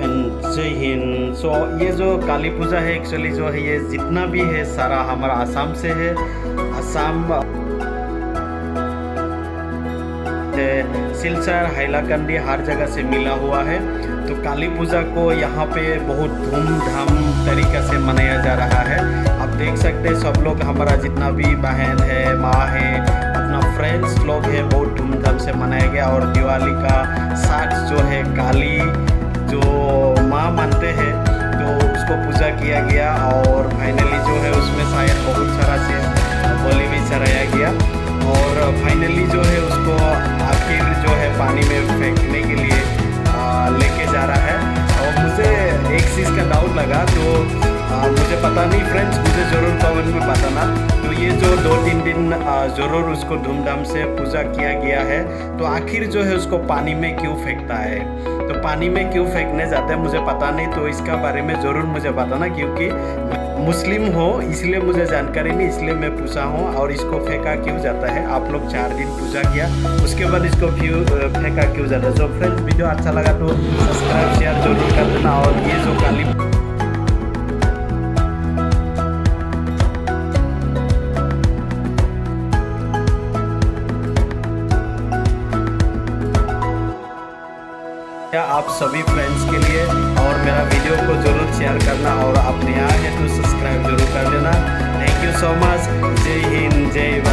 जय हिंद। सो ये जो काली पूजा है एक्चुअली जो है ये जितना भी है सारा हमारा आसाम से है। आसाम सिलचर हाइलाकंदी हर जगह से मिला हुआ है। तो काली पूजा को यहाँ पे बहुत धूमधाम तरीक़े से मनाया जा रहा है। आप देख सकते हैं सब लोग हमारा जितना भी बहन है माँ है अपना फ्रेंड्स लोग है बहुत धूमधाम से मनाया गया। और दिवाली का साथ जो है काली जो माँ मानते हैं तो उसको पूजा किया गया। और फाइनली जो है उसमें शायद बहुत सारा से बलि भी चढ़ाया गया। और फाइनली जो है उसको आखिर जो है पानी में फेंकने के लिए लेके जा रहा है। और मुझे एक चीज़ का डाउट लगा तो मुझे पता नहीं फ्रेंड्स, मुझे ज़रूर कमेंट में बताना। तो ये जो 2-3 दिन ज़रूर उसको धूमधाम से पूजा किया गया है तो आखिर जो है उसको पानी में क्यों फेंकता है, तो पानी में क्यों फेंकने जाते हैं मुझे पता नहीं। तो इसका बारे में ज़रूर मुझे बताना, क्योंकि मुस्लिम हो इसलिए मुझे जानकारी नहीं, इसलिए मैं पूछा हूँ। और इसको फेंका क्यों जाता है, आप लोग 4 दिन पूजा किया उसके बाद इसको क्यों फेंका क्यों जाता है। तो फ्रेंड्स वीडियो अच्छा लगा तो सब्सक्राइब शेयर जरूर कर देना। और ये जो काली आप सभी फ्रेंड्स के लिए और मेरा वीडियो को जरूर शेयर करना। और आप नया है तो सब्सक्राइब जरूर कर देना। Thank you so much. जय हिंद जय